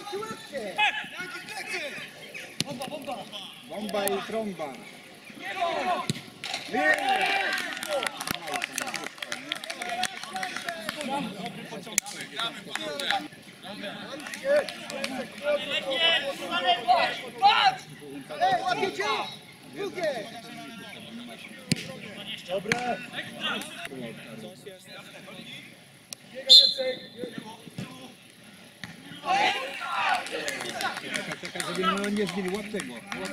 Bomba i trąba. Łapiecie! Drugie! Dobre! Biega więcej! Czekaj, żeby nie zginie. Łap tego.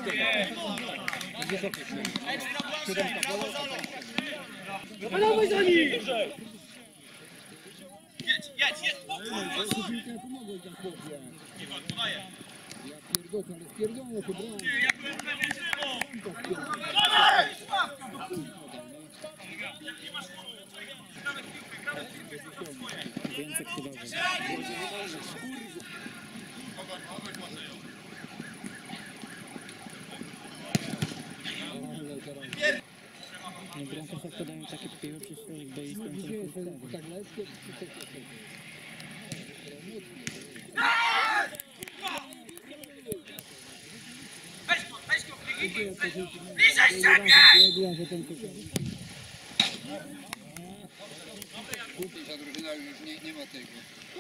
Dawaj za nim! Jedź! Pomogę za chłopie. Ja pierdolę, ale spierdolę to brałem. Więcej chyba. No bramkarze jak podają takie piły przy swoich boiskach. Tak lekkie, Bliżej siebie! ta drużyna już nie ma tego.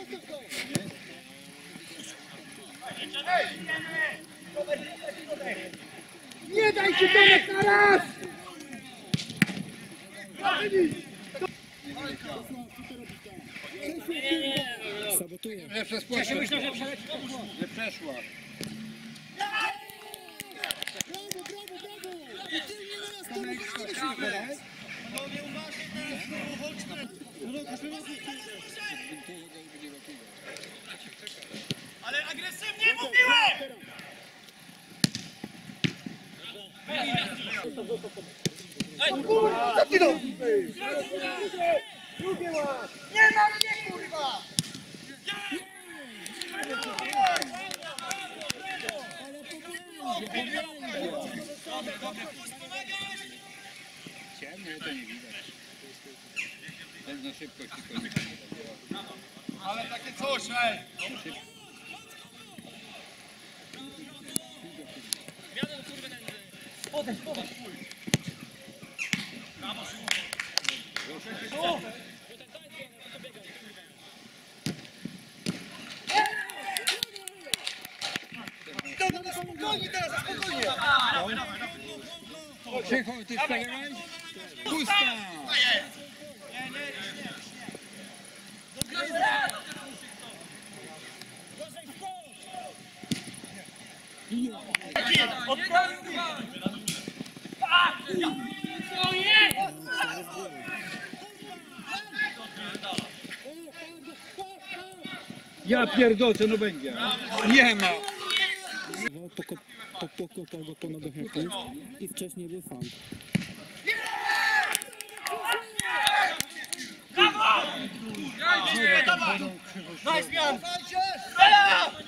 Nie dajcie Tomek na raz! Sabotuje. Że przeszła. Że przeszła. Ale agresywnie mówiłem! Co ty robisz? Drugie łap! Nie ma mnie, kurwa! Ciemno, to nie widać. Pewno szybkość tylko nie. Ale takie coś, ej! Spokojnie teraz, spokojnie! Cicho, ty przegrałeś? Pusta! Ja pierdolę, no będzie. Nie ma. Pokopał go po nogach jakoś i wcześniej był fan. Nice, Jan! Strzela!